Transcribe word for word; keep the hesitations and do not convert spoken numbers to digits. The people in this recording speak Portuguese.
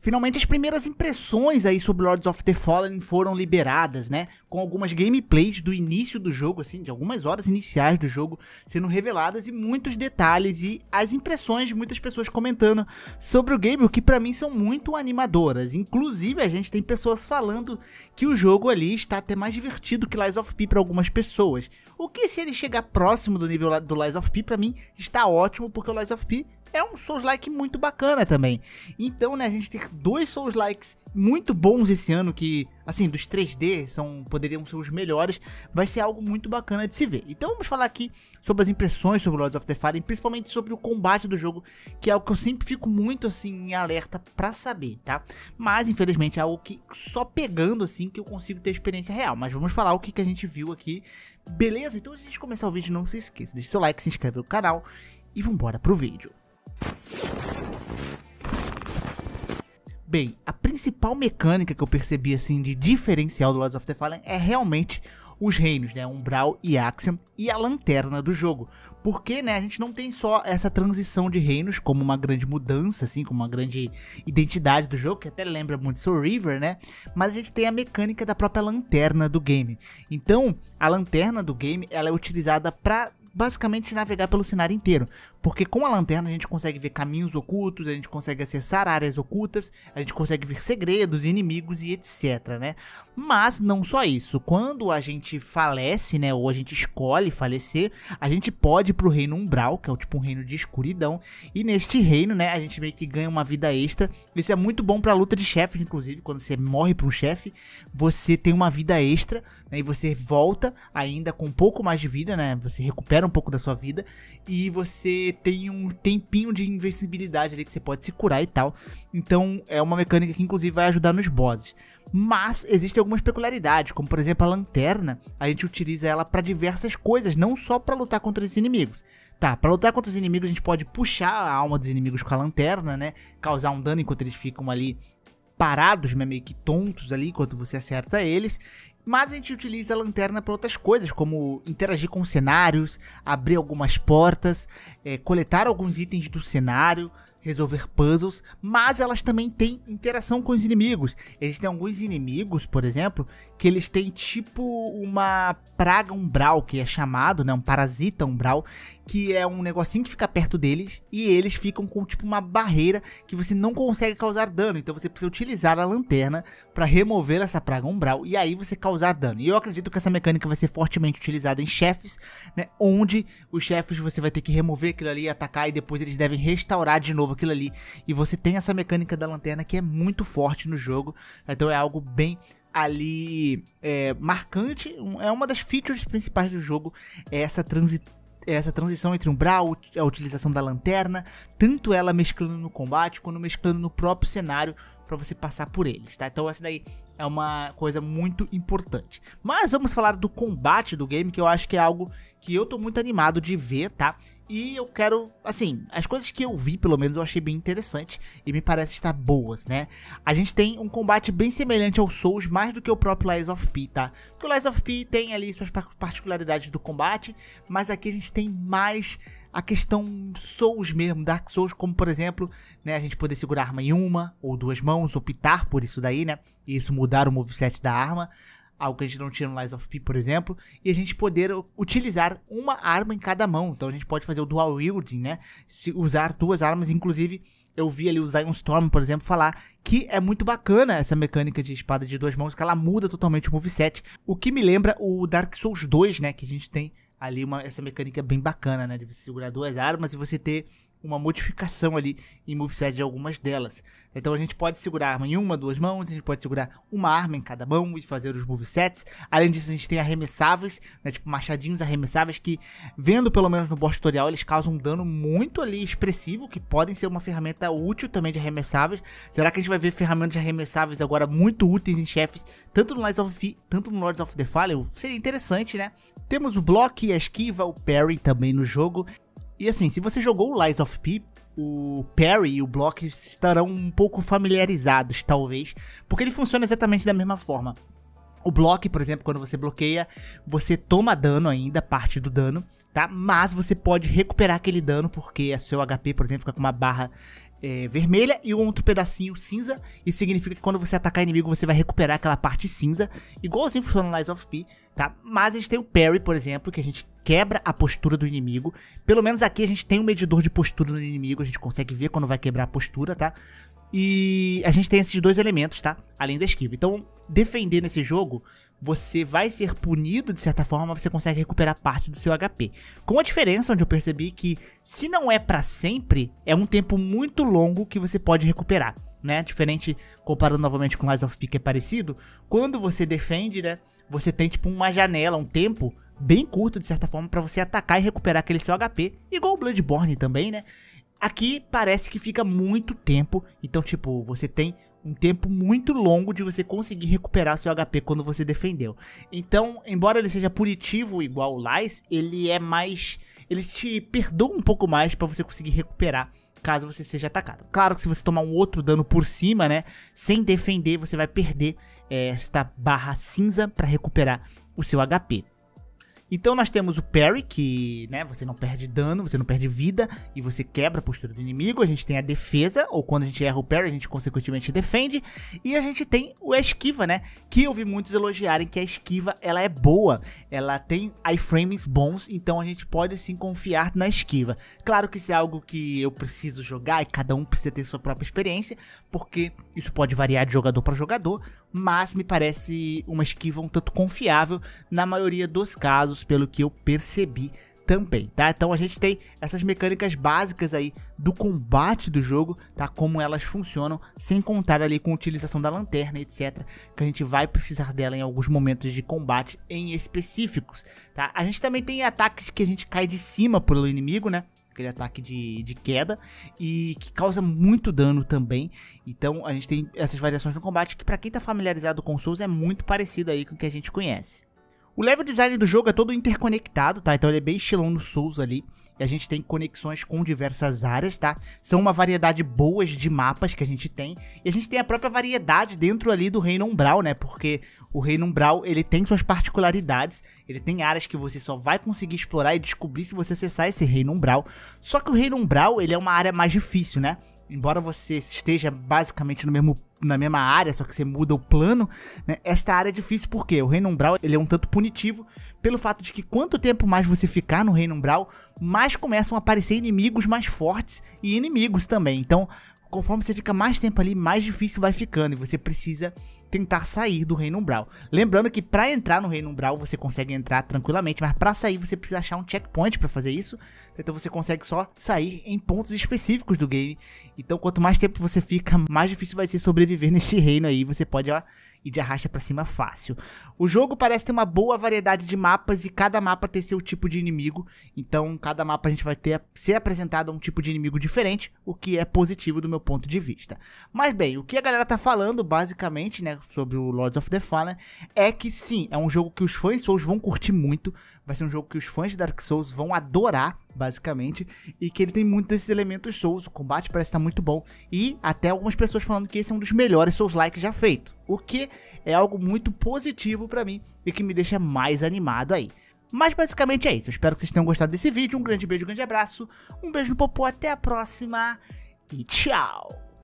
Finalmente as primeiras impressões aí sobre Lords of the Fallen foram liberadas, né? Com algumas gameplays do início do jogo, assim, de algumas horas iniciais do jogo sendo reveladas e muitos detalhes e as impressões de muitas pessoas comentando sobre o game, o que pra mim são muito animadoras. Inclusive a gente tem pessoas falando que o jogo ali está até mais divertido que Lies of P para algumas pessoas. O que, se ele chegar próximo do nível do Lies of P, pra mim está ótimo, porque o Lies of P é um Souls-like muito bacana também. Então, né, a gente ter dois Souls-likes muito bons esse ano, que, assim, dos três D, são, poderiam ser os melhores, vai ser algo muito bacana de se ver. Então vamos falar aqui sobre as impressões sobre Lords of the Fallen, principalmente sobre o combate do jogo, que é algo que eu sempre fico muito, assim, em alerta pra saber, tá? Mas, infelizmente, é algo que só pegando, assim, que eu consigo ter experiência real. Mas vamos falar o que, que a gente viu aqui, beleza? Então, antes de começar o vídeo, não se esqueça, deixa seu like, se inscreve no canal e vambora pro vídeo. Bem, a principal mecânica que eu percebi assim de diferencial do Lords of the Fallen é realmente os reinos, né, Umbral e Axiom, e a lanterna do jogo. Porque, né, a gente não tem só essa transição de reinos como uma grande mudança, assim, como uma grande identidade do jogo, que até lembra muito Soul River, né, mas a gente tem a mecânica da própria lanterna do game. Então, a lanterna do game, ela é utilizada para basicamente navegar pelo cenário inteiro, porque com a lanterna a gente consegue ver caminhos ocultos, a gente consegue acessar áreas ocultas, a gente consegue ver segredos, inimigos e etc, né? Mas não só isso, quando a gente falece, né, ou a gente escolhe falecer, a gente pode ir pro reino Umbral, que é o tipo um reino de escuridão, e neste reino, né, a gente meio que ganha uma vida extra. Isso é muito bom pra luta de chefes, inclusive, quando você morre pra um chefe, você tem uma vida extra, né, e você volta ainda com um pouco mais de vida, né, você recupera um pouco da sua vida e você tem um tempinho de invencibilidade ali que você pode se curar e tal. Então é uma mecânica que inclusive vai ajudar nos bosses. Mas existem algumas peculiaridades, como por exemplo a lanterna, a gente utiliza ela para diversas coisas, não só para lutar contra os inimigos. Tá, para lutar contra os inimigos a gente pode puxar a alma dos inimigos com a lanterna, né, causar um dano enquanto eles ficam ali parados, né, meio que tontos ali enquanto você acerta eles. Mas a gente utiliza a lanterna para outras coisas, como interagir com cenários, abrir algumas portas, é, coletar alguns itens do cenário, resolver puzzles, mas elas também têm interação com os inimigos. Existem alguns inimigos, por exemplo, que eles têm tipo uma praga umbral, que é chamado, né, um parasita umbral, que é um negocinho que fica perto deles e eles ficam com tipo uma barreira que você não consegue causar dano. Então você precisa utilizar a lanterna para remover essa praga umbral e aí você causar dano. E eu acredito que essa mecânica vai ser fortemente utilizada em chefes, né, onde os chefes você vai ter que remover aquilo ali, atacar e depois eles devem restaurar de novo aquilo ali, e você tem essa mecânica da lanterna que é muito forte no jogo, então é algo bem ali é, marcante, é uma das features principais do jogo, é essa transição. Essa transição entre Umbral, a utilização da lanterna, tanto ela mesclando no combate, quanto mesclando no próprio cenário para você passar por eles, tá? Então essa daí é uma coisa muito importante. Mas vamos falar do combate do game, que eu acho que é algo que eu tô muito animado de ver, tá? E eu quero, assim, as coisas que eu vi, pelo menos, eu achei bem interessante e me parece estar boas, né? A gente tem um combate bem semelhante ao Souls, mais do que o próprio Lies of P, tá? Porque o Lies of P tem ali suas particularidades do combate, mas aqui a gente tem mais a questão Souls mesmo, Dark Souls, como por exemplo, né, a gente poder segurar a arma em uma ou duas mãos, optar por isso daí, né, e isso mudar o moveset da arma, algo que a gente não tinha no Lies of P, por exemplo, e a gente poder utilizar uma arma em cada mão. Então a gente pode fazer o dual wielding, né, se usar duas armas. Inclusive eu vi ali o Zion Storm, por exemplo, falar que é muito bacana essa mecânica de espada de duas mãos, que ela muda totalmente o moveset, o que me lembra o Dark Souls dois, né, que a gente tem ali uma, essa mecânica bem bacana, né, de você segurar duas armas e você ter uma modificação ali em moveset de algumas delas. Então a gente pode segurar a arma em uma, duas mãos, a gente pode segurar uma arma em cada mão e fazer os movesets. Além disso a gente tem arremessáveis, né, tipo machadinhos arremessáveis que, vendo pelo menos no boss tutorial, eles causam um dano muito ali expressivo, que podem ser uma ferramenta útil também de arremessáveis. Será que a gente vai ver ferramentas de arremessáveis agora muito úteis em chefes, tanto no Lies of P, tanto no Lords of the Fallen? Seria interessante, né? Temos o block, a esquiva, o parry também no jogo. E assim, se você jogou o Lies of P, o parry e o block estarão um pouco familiarizados, talvez, porque ele funciona exatamente da mesma forma. O block, por exemplo, quando você bloqueia, você toma dano ainda, parte do dano, tá? Mas você pode recuperar aquele dano, porque a seu H P, por exemplo, fica com uma barra é, vermelha e um outro pedacinho cinza. Isso significa que quando você atacar inimigo, você vai recuperar aquela parte cinza, igualzinho funciona no Lies of P, tá? Mas a gente tem o parry, por exemplo, que a gente quebra a postura do inimigo. Pelo menos aqui a gente tem um medidor de postura do inimigo, a gente consegue ver quando vai quebrar a postura, tá? E a gente tem esses dois elementos, tá? Além da esquiva. Então, defender nesse jogo, você vai ser punido de certa forma, mas você consegue recuperar parte do seu H P. Com a diferença onde eu percebi que, se não é pra sempre, é um tempo muito longo que você pode recuperar, né? Diferente, comparando novamente com Lies of P, que é parecido, quando você defende, né? Você tem tipo uma janela, um tempo bem curto de certa forma pra você atacar e recuperar aquele seu H P, igual o Bloodborne também, né? Aqui parece que fica muito tempo, então tipo, você tem um tempo muito longo de você conseguir recuperar seu H P quando você defendeu. Então, embora ele seja punitivo igual o Lies, ele é mais... ele te perdoa um pouco mais pra você conseguir recuperar caso você seja atacado. Claro que se você tomar um outro dano por cima, né, sem defender, você vai perder é, esta barra cinza pra recuperar o seu H P. Então nós temos o parry, que, né, você não perde dano, você não perde vida e você quebra a postura do inimigo. A gente tem a defesa, ou quando a gente erra o parry, a gente consequentemente defende. E a gente tem a esquiva, né, que eu vi muitos elogiarem que a esquiva, ela é boa. Ela tem iframes bons, então a gente pode sim confiar na esquiva. Claro que isso é algo que eu preciso jogar e cada um precisa ter sua própria experiência, porque isso pode variar de jogador para jogador, mas me parece uma esquiva um tanto confiável na maioria dos casos, pelo que eu percebi também, tá? Então a gente tem essas mecânicas básicas aí do combate do jogo, tá? Como elas funcionam, sem contar ali com a utilização da lanterna, etcétera, que a gente vai precisar dela em alguns momentos de combate em específicos, tá? A gente também tem ataques que a gente cai de cima pelo inimigo, né? Aquele ataque de, de queda, e que causa muito dano também. Então a gente tem essas variações no combate que, pra quem tá familiarizado com Souls, é muito parecido aí com o que a gente conhece. O level design do jogo é todo interconectado, tá? Então ele é bem estilão no Souls ali. E a gente tem conexões com diversas áreas, tá? São uma variedade boas de mapas que a gente tem. E a gente tem a própria variedade dentro ali do Reino Umbral, né? Porque o Reino Umbral, ele tem suas particularidades. Ele tem áreas que você só vai conseguir explorar e descobrir se você acessar esse Reino Umbral. Só que o Reino Umbral, ele é uma área mais difícil, né? Embora você esteja basicamente no mesmo, na mesma área, só que você muda o plano, né? Esta área é difícil porque o Reino Umbral, ele é um tanto punitivo pelo fato de que quanto tempo mais você ficar no Reino Umbral, mais começam a aparecer inimigos mais fortes e inimigos também. Então, conforme você fica mais tempo ali, mais difícil vai ficando e você precisa tentar sair do Reino Umbral. Lembrando que para entrar no Reino Umbral você consegue entrar tranquilamente, mas para sair você precisa achar um checkpoint para fazer isso. Então você consegue só sair em pontos específicos do game. Então quanto mais tempo você fica, mais difícil vai ser sobreviver neste reino aí. Você pode, ó, ir de arrasta para cima fácil. O jogo parece ter uma boa variedade de mapas e cada mapa ter seu tipo de inimigo. Então cada mapa a gente vai ter ser apresentado a um tipo de inimigo diferente, o que é positivo do meu ponto de vista. Mas bem, o que a galera tá falando basicamente, né, sobre o Lords of the Fallen, é que sim, é um jogo que os fãs de Souls vão curtir muito, vai ser um jogo que os fãs de Dark Souls vão adorar, basicamente, e que ele tem muitos desses elementos Souls, o combate parece estar muito bom, e até algumas pessoas falando que esse é um dos melhores Souls-like já feito, o que é algo muito positivo pra mim, e que me deixa mais animado aí. Mas basicamente é isso, eu espero que vocês tenham gostado desse vídeo, um grande beijo, um grande abraço, um beijo no popô, até a próxima, e tchau!